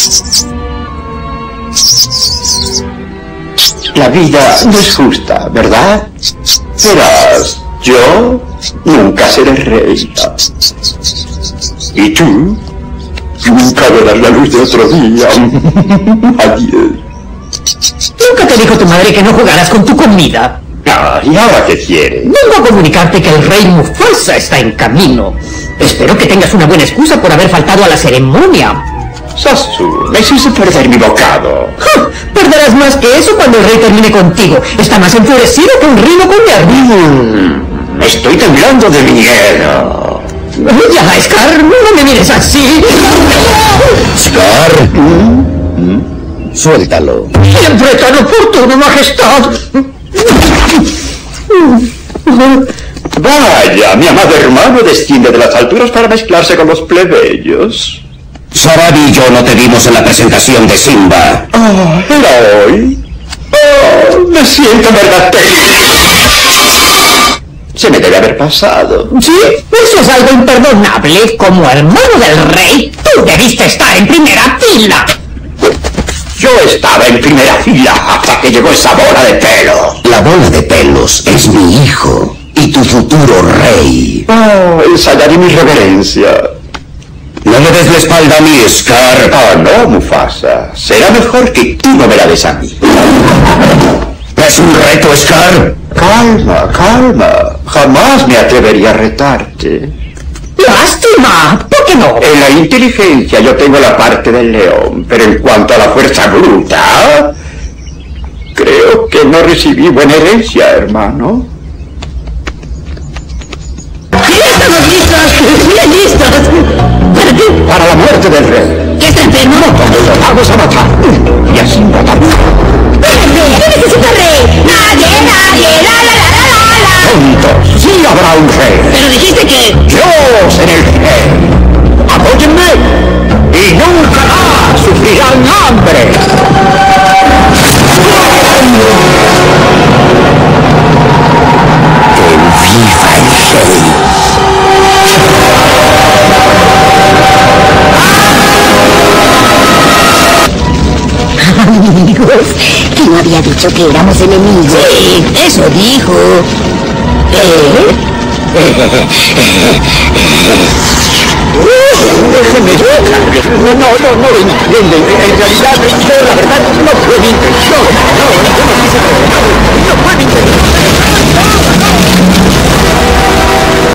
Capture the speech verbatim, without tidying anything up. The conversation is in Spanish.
La vida no es justa, ¿verdad? Verás, yo nunca seré reina. Y tú nunca verás la luz de otro día. Adiós. ¿Nunca te dijo tu madre que no jugarás con tu comida? Ah, ¿y ahora qué quieres? Vengo a comunicarte que el rey Mufasa está en camino. Espero que tengas una buena excusa por haber faltado a la ceremonia. Sasu, me hiciste perder mi bocado. ¡Ja! Perderás más que eso cuando el rey termine contigo. Está más enfurecido que un rino con nervios. Mm, estoy temblando de miedo. Ya, Scar, no me mires así. Scar. ¿Mm? ¿Mm? Suéltalo. Siempre tan oportuno, majestad. Vaya, mi amado hermano desciende de las alturas para mezclarse con los plebeyos. Sarabi y yo no te vimos en la presentación de Simba. Oh, ¿era hoy? Oh, me siento en verdad terrible. Se me debe haber pasado. Sí, eso es algo imperdonable. Como hermano del rey, tú debiste estar en primera fila. Yo estaba en primera fila hasta que llegó esa bola de pelo. La bola de pelos es mi hijo y tu futuro rey. Oh, ensayaré mi reverencia. No le des la espalda a mí, Scar. Oh, no, Mufasa. Será mejor que tú no me la des a mí. ¿Es un reto, Scar? Calma, calma. Jamás me atrevería a retarte. ¡Lástima! ¿Por qué no? En la inteligencia yo tengo la parte del león, pero en cuanto a la fuerza bruta, creo que no recibí buena herencia, hermano. ¡Ya estamos listos! ¡Bien listos! Para la muerte del rey. ¿Qué está enfermo? Todos vamos a matar. Y así matar. ¿Qué necesita rey? ¡Nadie, nadie! ¡La, la, la, la, la, la! Tontos, sí habrá un rey. Pero dijiste que... Yo seré el rey. Apóyenme y nunca más sufrirán hambre. ¡Que viva el rey! Amigos, que no había dicho que éramos enemigos. Sí, eso dijo. ¿Eh? No, no, no, no lo entienden. En realidad, yo la verdad no fue mi intención. No, yo no quise... No fue mi intención.